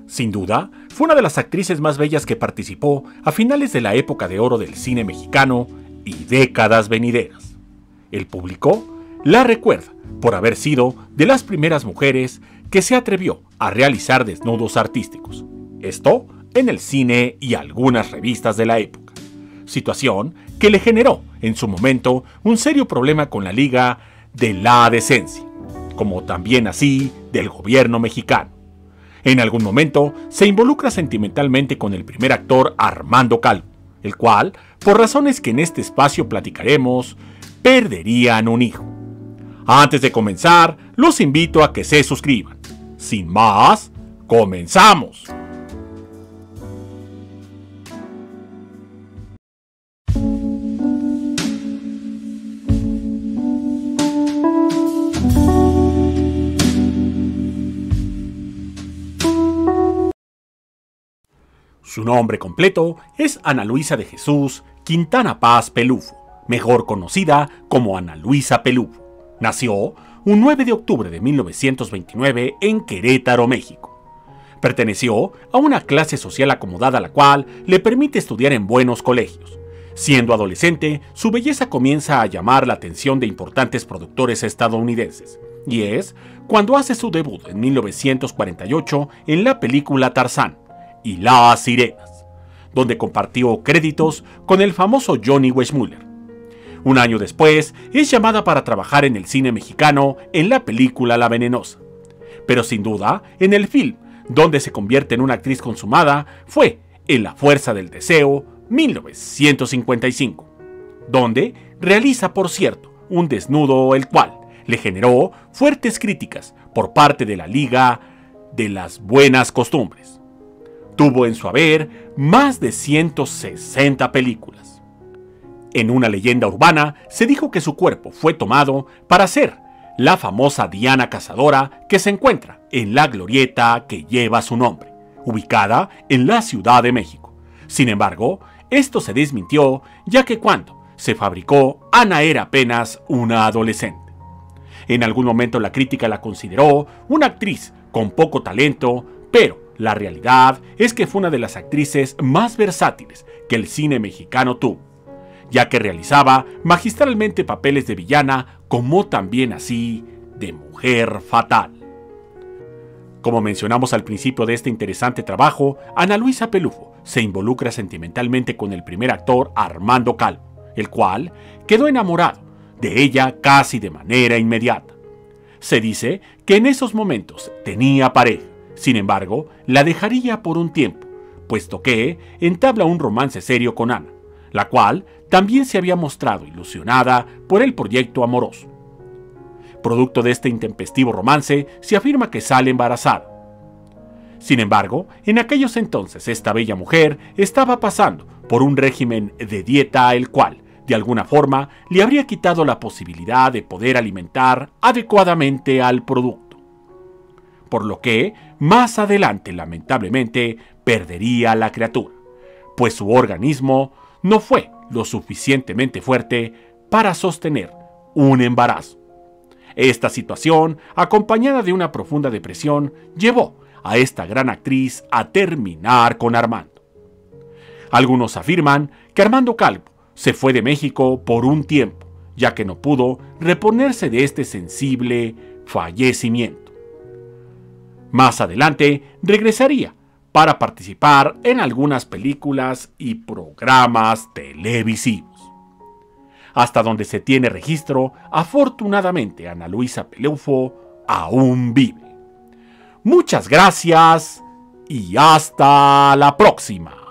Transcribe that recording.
Sin duda, fue una de las actrices más bellas que participó a finales de la época de oro del cine mexicano y décadas venideras. El público la recuerda por haber sido de las primeras mujeres que se atrevió a realizar desnudos artísticos. Esto en el cine y algunas revistas de la época. Situación que le generó en su momento un serio problema con la Liga de la Decencia, como también así del gobierno mexicano. En algún momento se involucra sentimentalmente con el primer actor Armando Calvo, el cual, por razones que en este espacio platicaremos, perderían un hijo. Antes de comenzar, los invito a que se suscriban. Sin más, ¡comenzamos! Su nombre completo es Ana Luisa de Jesús Quintana Paz Pelufo, mejor conocida como Ana Luisa Pelufo. Nació un 9 de octubre de 1929 en Querétaro, México. Perteneció a una clase social acomodada, la cual le permite estudiar en buenos colegios. Siendo adolescente, su belleza comienza a llamar la atención de importantes productores estadounidenses, y es cuando hace su debut en 1948 en la película Tarzán y Las Sirenas, donde compartió créditos con el famoso Johnny Weissmuller. Un año después, es llamada para trabajar en el cine mexicano en la película La Venenosa. Pero sin duda, en el film donde se convierte en una actriz consumada fue en La Fuerza del Deseo, 1955, donde realiza, por cierto, un desnudo el cual le generó fuertes críticas por parte de la Liga de las Buenas Costumbres. Tuvo en su haber más de 160 películas. En una leyenda urbana se dijo que su cuerpo fue tomado para ser la famosa Diana Cazadora que se encuentra en la glorieta que lleva su nombre, ubicada en la Ciudad de México. Sin embargo, esto se desmintió, ya que cuando se fabricó, Ana era apenas una adolescente. En algún momento la crítica la consideró una actriz con poco talento, pero la realidad es que fue una de las actrices más versátiles que el cine mexicano tuvo, ya que realizaba magistralmente papeles de villana como también así de mujer fatal. Como mencionamos al principio de este interesante trabajo, Ana Luisa Pelufo se involucra sentimentalmente con el primer actor Armando Calvo, el cual quedó enamorado de ella casi de manera inmediata. Se dice que en esos momentos tenía pareja. Sin embargo, la dejaría por un tiempo, puesto que entabla un romance serio con Ana, la cual también se había mostrado ilusionada por el proyecto amoroso. Producto de este intempestivo romance, se afirma que sale embarazada. Sin embargo, en aquellos entonces esta bella mujer estaba pasando por un régimen de dieta el cual, de alguna forma, le habría quitado la posibilidad de poder alimentar adecuadamente al producto. Por lo que, más adelante, lamentablemente, perdería la criatura, pues su organismo no fue lo suficientemente fuerte para sostener un embarazo. Esta situación, acompañada de una profunda depresión, llevó a esta gran actriz a terminar con Armando. Algunos afirman que Armando Calvo se fue de México por un tiempo, ya que no pudo reponerse de este sensible fallecimiento. Más adelante regresaría para participar en algunas películas y programas televisivos. Hasta donde se tiene registro, afortunadamente Ana Luisa Pelufo aún vive. Muchas gracias y hasta la próxima.